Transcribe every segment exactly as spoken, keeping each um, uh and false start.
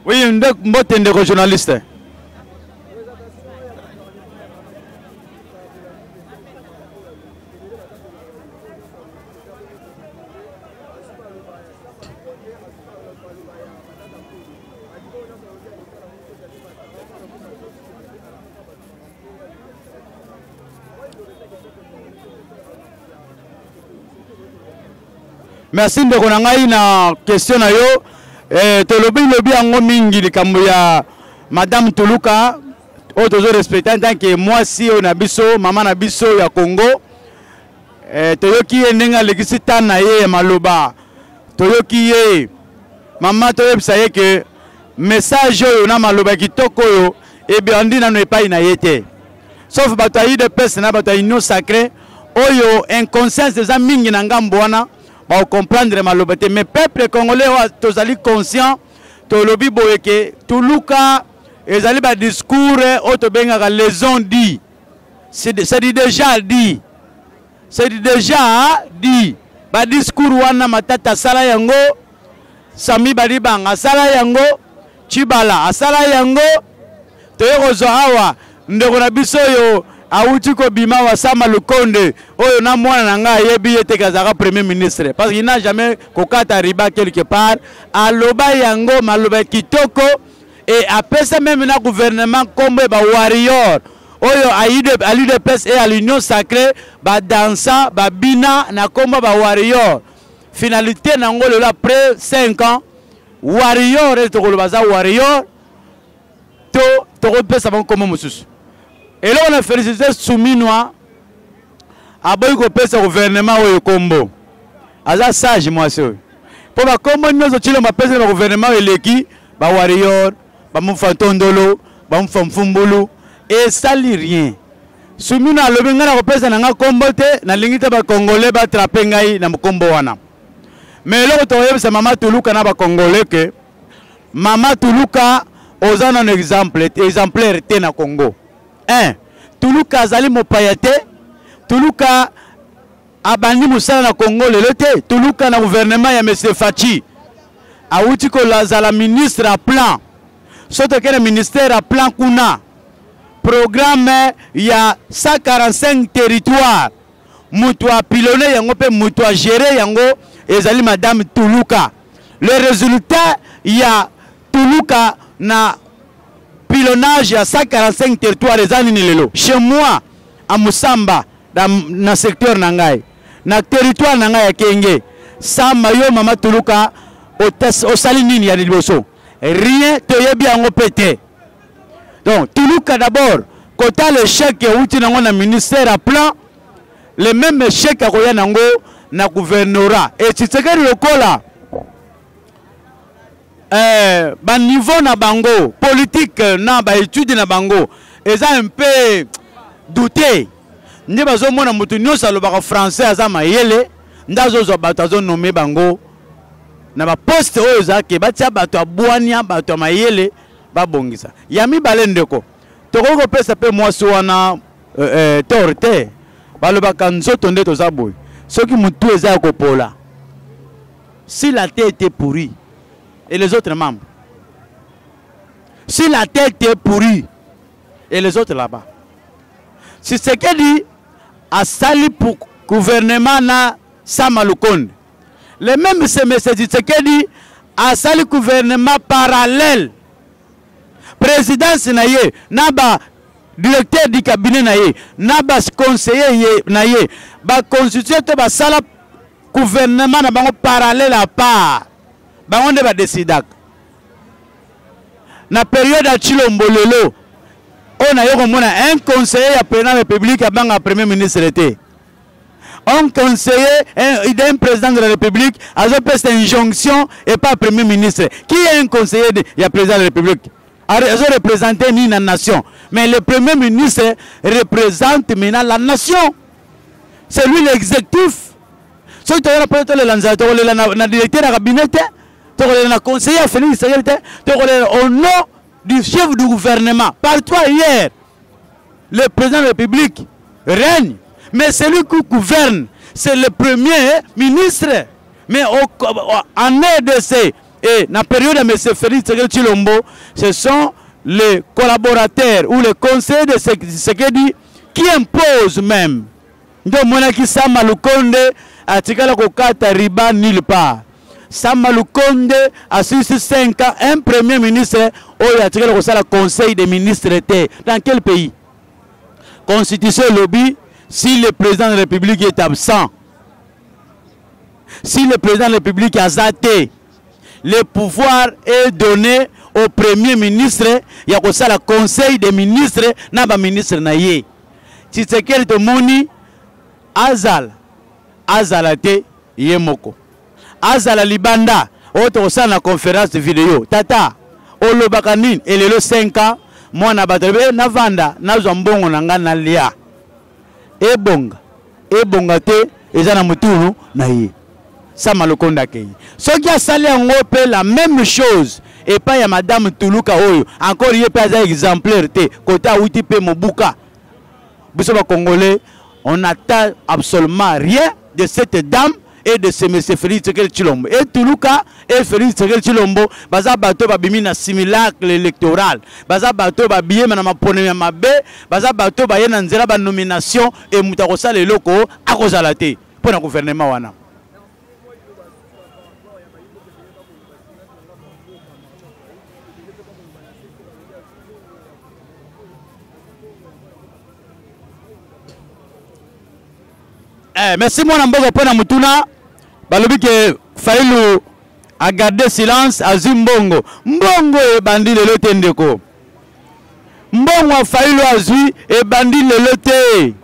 Oui, un de journaliste. Merci de konangai na question na yo. Eh, to lobi lobi ango mingi likambo ya Madame Tuluka. O tozo respecter en tant que moi si on a biso, maman na biso ya Congo. Eh, to yoki endenga legisi tana ye maloba. To yoki ye maman to yebisa ye que message yo na maloba kitoko yo e biandi na no pa ina yete. Sauf bato yi de peste na bato ino sacré. Oyo inconscience des mingi na ngambo wana. Ba comprendre malobete mais peuple congolais tous ali conscient to lobi boyeke Tuluka ezali ba discours auto benga les ont dit c'est déjà dit c'est déjà dit ba discours wana matata sala yango Sami Badibanga sala yango Chibala asala yango to yozo hawa ndeko na biso yo Aouti ko bima wa Sama Lukonde oyo na mwana na nga yebi ete kazaka premier ministre parce qu'il n'a jamais kokata riba quelque part aloba yango maloba kitoko et après ça même na gouvernement comme ba warrior oyo aide à l'U D P S et à l'Union sacrée ba dansa ba bina na komba ba warrior finalité na ngolo la après cinq ans warrior et to ko baza warrior to to ko pesa ba comme mususu. Et là, on a félicité Souminois. Aboy ko pesa gouvernement au Combo. Aza sage moi ça. Pour ba Combo nous otilo ma pesa le gouvernement eleki ba warrior, ba mufantondolo, ba mfamfumbulu et ça li rien. Souminois le benga na pesa na nga Combo te na lingita ba congolais ba traper ngai na Combo wana. Mais là to yebisa mama Tuluka na ba congolais que mama Tuluka ozana un exemple exemplaire te na Congo. Un, Tuluka azali mopayate, Tuluka abandi musala na Congo lelote, Tuluka na gouvernement ya M. Fachi. Aouti ko la ministre à plan. Soto kene ministère à plan kuna. Programme ya cent quarante-cinq territoires. Mutu a pilonné yango pe mutu a géré yango ezali madame Tuluka. Le résultat ya Tuluka na pilonnage à cent quarante-cinq territoires des années lelo. Chez moi, à Moussamba, dans le secteur Nangaï, dans le territoire Nangaï à Kenge, sans maillot Mama Tuluka, au Salinini à Liboso. Rien te y bien pété. Donc, Tuluka d'abord, quand tu as le chèque qui est dans le ministère à plan, le même chèque à Roya Nango, na gouvernorat. Et si c'est que le cola, Euh, bah niveau na bango politique na ba étude na bango eza un peu douté ndi bazo mona mutu nyosa lo ba français aza mayele ndazo zo batazo nommé bango na ba poste oyo za ke batia bato abwania bato mayele ba bongisa yami balendeko toko ko pesa pe mwasi wana euh, torte baloba kanzoto nde to za boy soki mutu eza ko pola si la tête était pourrie et les autres membres. Si la tête est pourrie et les autres là-bas. Si c'est ce dit à Sali pour gouvernement na Sama Lukonde. Le même c'est ce qui dit à Sali gouvernement parallèle. Présidence naye, naba directeur du cabinet naye, naba conseiller naye, ba constituer to ba sala gouvernement na bango parallèle à part. On ne va décider. Na période à Chilombololo, on a eu un conseiller à président de la République à un premier ministre d'été. Un conseiller, un, un président de la République a fait une injonction et pas premier ministre. Qui est un conseiller de la président de la République? Ils ont représenté ni la nation. Mais le premier ministre représente maintenant la nation. C'est lui l'exécutif. Si tu as le directeur de cabinet, le conseiller Félix au nom du chef du gouvernement. Par toi hier, le président de la République règne, mais celui qui gouverne, c'est le premier ministre. Mais au, en R D C Et dans la période de M. Félix Tshilombo, ce sont les collaborateurs ou les conseillers de Tshisekedi qui imposent même. Donc, Monaki Sama Lukonde a tiré la kokata riba nulle part. Sama Lukonde a suivi cinq ans, un premier ministre, où a tiré le conseil des ministres. Dans quel pays? Constitution lobby, si le président de la République est absent, si le président de la République a zaté, le pouvoir est donné au premier ministre, il y a aussi le conseil des ministres, n'a pas ministre naïe. Si c'est quel te moni, Azal, Azalate, Yemoko. Azal Libanda, autre aussi la conférence de vidéo. Tata, Olo Bakanin, et le cinq ans, moi na batebe, na vanda, na zambongo nanga na lia. Ebonga, ebonga te, ezana mutunu naïe. Ça m'a le condamné. Ce qui a salé en Europe, la même chose. Et pas ya Madame Toulouka Oyo. Encore, il n'y a pas d'exemplaire. Côté Aouti P. Mobuka. Vous savez, Congolais, on n'attend absolument rien de cette dame et de ce monsieur Félix Tshilombo. Et Toulouka et Félix Tshilombo, baza bato ba bimi na simulacre électoral. Baza bato ba biye na mapone ya mabe, baza bato ba yena nzela ba nomination et mutakosa le loko akozala te pour le gouvernement wana. Eh, merci mon ambogo pona mutuna balobi ke Fayulu a gardé silence à Zimbongo. Mbongo e bandi le lote ndeko. Mbongo Fayulu azui e bandi le lote.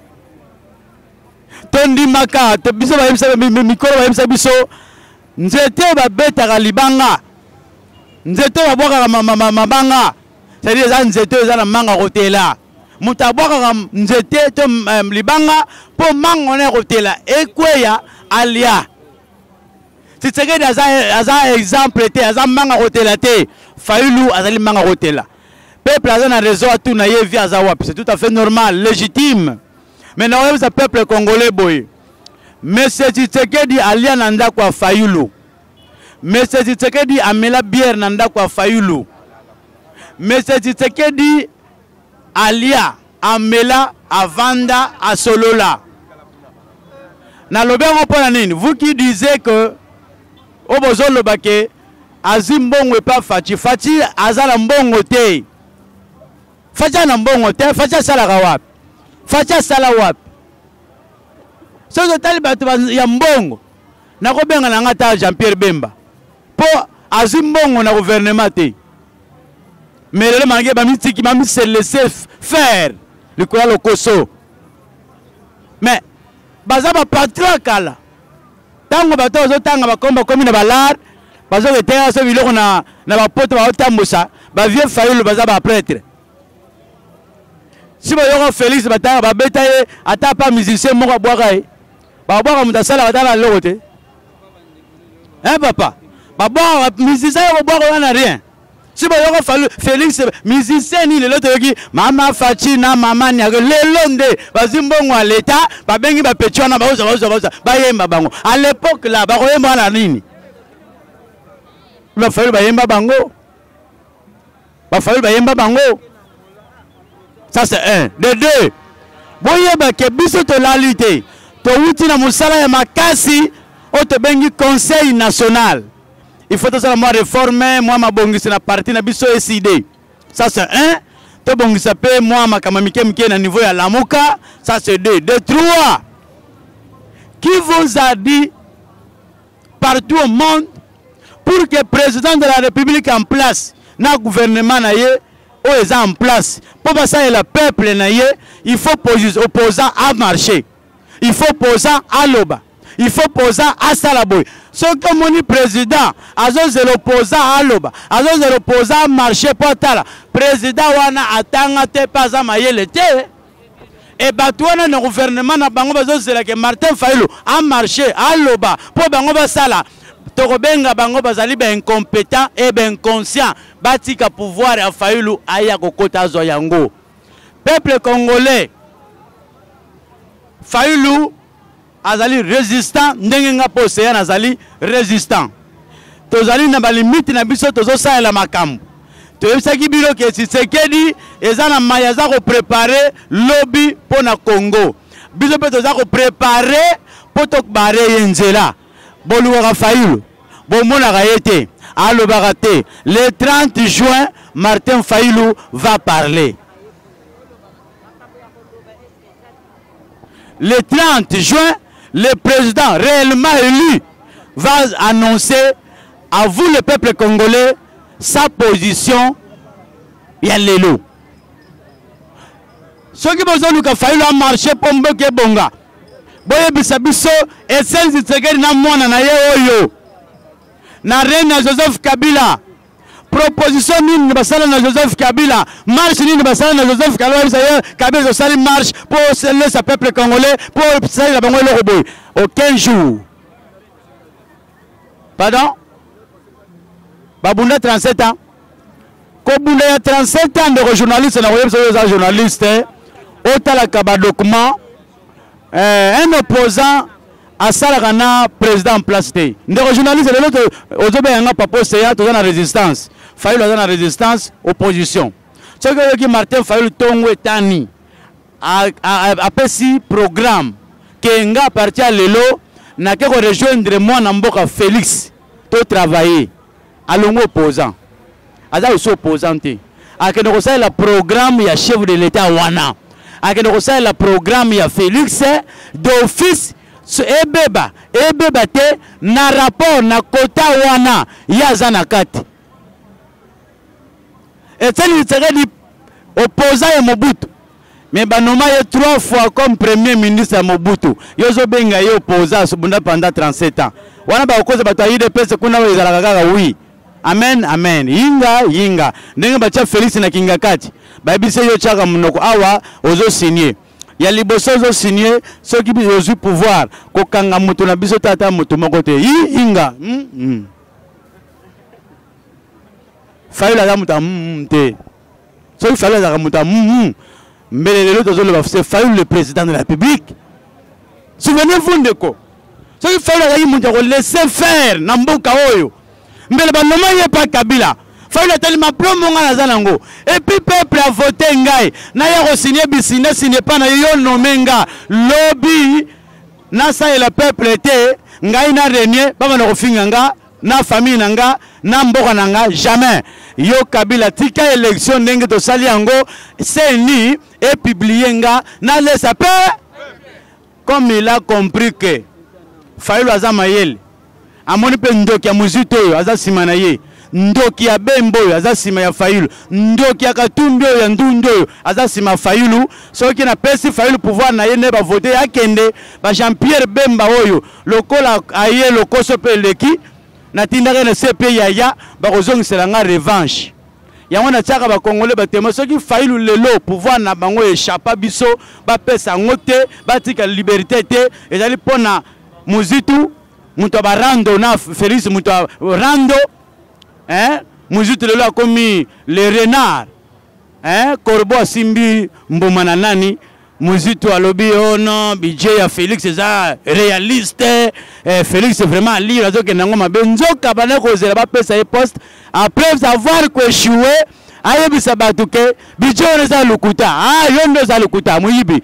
Tondi maka to biso ba yemsa mikoro ba yemsa biso nzete ba beta libanga. Nzete ba boka mabanga. C'est-à-dire za nzete za na manga hotela. Mutabwaka nzete to libanga po mangone kotela ekweya alia. Si Tshisekedi aza exemple te aza manga kotela te Fayulu azali manga kotela. Peuple aza na raison à tout na yevi aza wapi, c'est tout à fait normal, légitime. Mais na wewe peuple congolais boy. Monsieur Tshisekedi alia na ndako ya Fayulu. Monsieur Tshisekedi amela bière na ndako ya Fayulu. Monsieur Tshisekedi alia amela avanda a solola. Na lobengo pona nini? Vous qui disiez que obozo lobake azimbongo pas fachi fachi azala mbongo te. Facha na mbongo te, facha sala wapi? Facha sala wapi? Sozo tali bato ya mbongo. Na ko benga na ngata Jean-Pierre Bemba. Po azimbongo na gouvernement te. Mais le mangue ba mitiki ba se laisser faire le quoi le koso. Mais baza ba patron kala. Tango bato zo tanga ba komba komi na balar, bazo ke tenga so biloko na na ba poto ba otambusa, ba vieux Fayulu baza ba prêtre. Si ba yoko Félix batanga ba betaye ata pa musicien moko boaka e. Ba boaka mutasala batala lokote. Hein papa? Ba boaka musicien ko boaka na rien. Si vous avez Félix, musicien, il est l'autre qui Mama Fatina, Mama Niago, les Londe, Bazimbongo à l'État, Babengi Bapetuana, Baosa, Baosa, Baosa, Bayemba Bango. À l'époque là, Baroyemba la ligne. Il va falloir Bayemba Bango. Il va falloir Bayemba Bango. Ça c'est un. De deux, Boyeba que biso to la lutte. To wuti na musala ya makasi, o to bengi Conseil national. Il faut que ça soit réformé, moi ma bongi c'est la partie na biso S I D. Ça c'est un. To bongi ça peut moi ma kamamike mike na niveau ya Lamuka, ça c'est deux. De trois. Qui vous a dit partout au monde pour que le président de la République en place, na gouvernement na ye, ou est en place, pour que ça et le peuple na ye, il faut poser opposant à marcher. Il faut poser à l'oba. Il faut poser à Salaboy. Ce que mon président, azos l'opposant à l'oba, azos l'opposant à marcher pour tala. Président wana atanga te pas à mailler le té. Et batouana le gouvernement na bango bazos c'est que Martin Fayulu a marché à l'oba pour bango basala. Tokobenga bango bazali ben incompétent et ben inconscient. Batika pouvoir à Fayulu aya kokota zo yango. Peuple congolais. Fayulu azali résistant, ndengenga poseya azali résistant. tozali na balimite na biso tozosalela makambo toyebisaki bino ke Tshisekedi eza na maya za koprepare lobby mpo na Congo biso mpe toza koprepare mpo tokbare ye nzela bolukaka Fayulu bomonaka ye te alobaka te. Le trente juin Martin Fayulu va parler. Le trente juin le président réellement élu va annoncer à vous le peuple congolais sa position. Ya lelo soki bozoluka Fayulu a marché po mboke bonga boyebisa biso Etienne Tshisekedi na mwana na ye oyo na reine na Joseph Kabila proposition nini basala na Joseph Kabila marche nini basala na Joseph Kabila Kabila zosali marche pour laisser le peuple congolais pour salir la bango eloko boy aucun jour pardon babunda trente-sept ans kobunda ya trente-sept ans de journaliste na koyebisa oyo journaliste otalaka ba document un opposant asalaka na président en place te ndeko journaliste lelo ozobenga papa seya toza na résistance Fayulu aza na résistance opposition soki oyoki Martin Fayulu tongo etani apesi programme ke nga a partir ya lelo nake korejoindre mwana mboka Félix to travailler alongo opposant aza osi opposant te akende kosalela programme ya chef de l'état wana akende kosalela programme ya Félix d'office ebeba ebeba te na rapport na kota wana yaza na kati Etienne Tshisekedi opposant ya Mobutu mais banoma ye trois fois comme premier ministre ya Mobutu yozo benga ye opposant subunda pendant trente-sept ans wana ba okoza bato ya U D P S kuna ezalaka kaka oui amen amen yinga yinga ndenge batia Félix na kinga kati bayebise yo chaka munoko awa ozo signer ya liboso ozo signer soki ozu pouvoir kokanga mutu na biso tata mutu moko te yinga mm, mm. Fayulu aza mutu mm, te soki Fayulu aza mutu mm, mbele lelo tozoloba c'est Fayulu le président de la République. Souvenez-vous ndeko soki Fayulu aza mutu ko laisser faire na mboka oyo mbele banoma ye pa Kabila Fayulu tellement promonga na zanango et puis peuple a voté ngai na ya ko signer bisine signer pas na yo nomenga lobby na sa et le peuple était ngai na renier baba na kofinga nga na famille nanga na mboka nanga jamais yo Kabila tika élection ndenge to sali yango seni et publier nga na laisse paix comme il a compris que Fayulu azama yele amoni pe ndoki ya muzito oyo aza sima na ye ndoki ya bembo oyo aza sima ya Fayulu ndoki ya katumbi oyo ya ndundu oyo aza sima Fayulu soki na pesi Fayulu pouvoir na ye ne ba voter akende ba Jean-Pierre Bemba oyo lokola aye lokoso pe leki na tindaka na C P yaya ba kozongisela nga revanche yango na tiaka ba Congolais ba temo soki Fayulu lelo pouvoir na bango échappa biso ba pesa ngote ba tika liberté te ezali pona muzitu muto barando na Félix muto rando hein muzitu lelo akomi le renard hein corbeau simbi mboma nani muzitu alobi ono budget ya Félix eza réaliste eh, Félix vraiment lire azoke nango mabe nzoka bana kozela ba pesa e poste après avoir échoué ayebisa batu ke budget on eza lukuta ah yondo za lukuta muyibi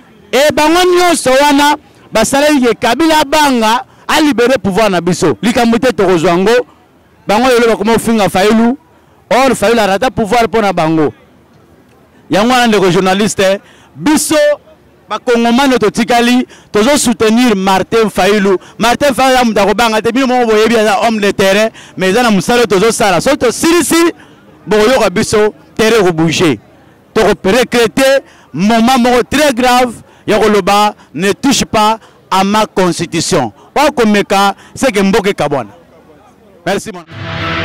e bango nyonso wana basaleli ke Kabila banga a libéré pouvoir na biso likambo te tokozwango bango lelo bakoma ofinga Fayulu or Fayulu arata pouvoir pona bango yango wana ndeko journaliste biso bakongomani totikali tozo soutenir Martin Fayulu Martin Fayulu ya muta kobanga te bino mo boyebi ya homme de terrain mais za na musala tozo sala so to silisi boyoka biso terrain ko bouger to recréter moment moko très grave ya koloba ne touche pas à ma constitution. Merci mon